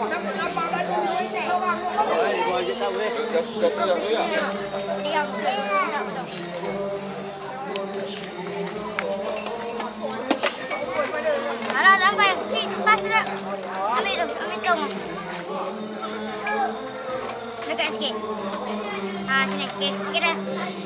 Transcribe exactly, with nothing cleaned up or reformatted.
Rồi, ngồi cái tao đi. Diam. Alah, sampai. Cik, pas dah. Ambil tu, ambil tong. Dekat sikit. Ha, sini. Okey, okey dah.